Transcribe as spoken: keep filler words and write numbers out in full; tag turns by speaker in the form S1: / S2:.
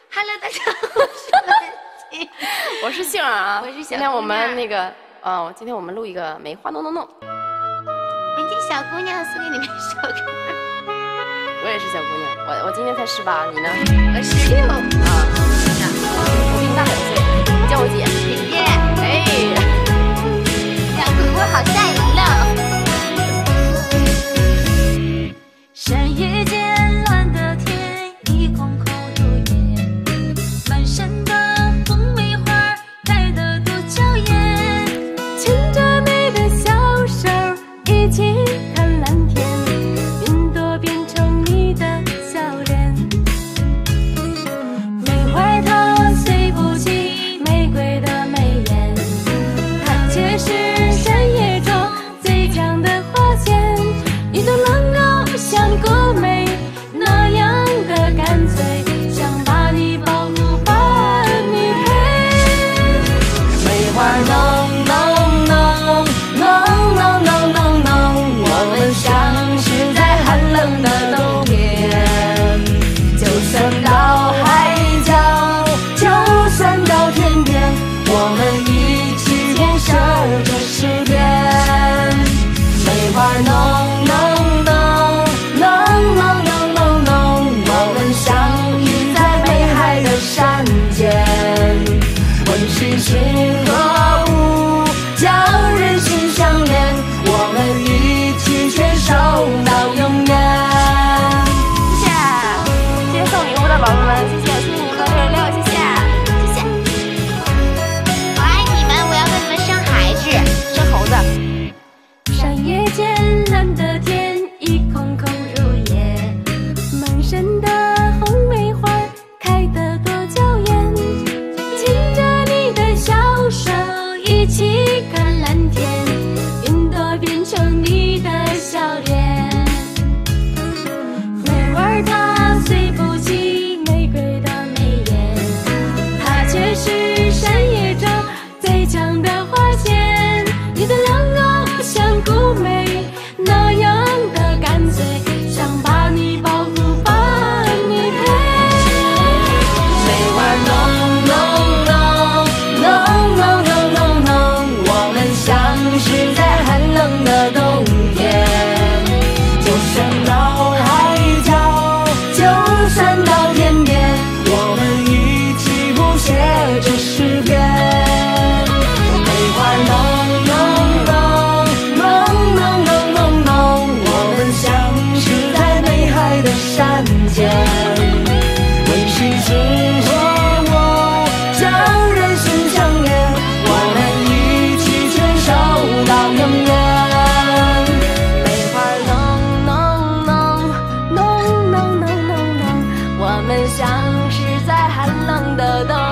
S1: Hello， 大家好，我是文琪，
S2: 我是杏儿啊。
S1: 我是小
S2: 今天我们那个，哦，今天我们录一个梅花弄弄弄。
S1: 文琪小姑娘送给你们一首歌。
S2: 我也是小姑娘，我我今年才十八，你呢？
S1: 我十六啊，
S2: 我比你大两岁，你叫我姐。
S1: 姐，
S2: 哎，
S1: 两个我好带了。
S3: 山野间蓝的天已空空如也，满山的红梅花开得多娇艳，牵着你的小手一起看蓝天，云朵变成你的笑脸。梅花它虽不起玫瑰的美艳，它却是山野中最强的花仙。你的冷傲像孤梅那样的干脆，想把你保护把你陪。
S4: 梅花浓浓浓浓浓浓浓浓，我们相识在寒冷的冬天。就算到海角，就算到天边，我们一起牵手这诗篇。梅花浓浓浓浓浓浓浓浓，我们相遇在美海的山间。问世情何物，叫人心相连，我们一起牵手到永远。
S2: 谢谢，今天送礼物的宝宝们，谢谢，谢谢你们六十六，谢谢，谢谢。
S1: 我爱你们，我要给你们生孩子，生猴子。
S3: 山野间蓝的天已空空如也，满山的红梅花开得多娇艳，牵着你的小手一起看蓝天，云朵变成你的笑脸。梅花它虽不起玫瑰的美艳，它却是山野中最强的花仙。你的冷傲像孤梅那样的干脆，想把你保护把你陪。
S4: 梅花浓浓浓浓浓浓浓浓，我们相识在寒冷的冬天。就算到海角，就算到天边，我们一起谱写这诗篇。梅花浓浓浓浓浓浓浓浓，我们相识在美海的山间。问世情何物，叫人心相连，我们一起牵手到永远。梅花浓浓浓浓浓浓浓浓，我们相识在寒冷的冬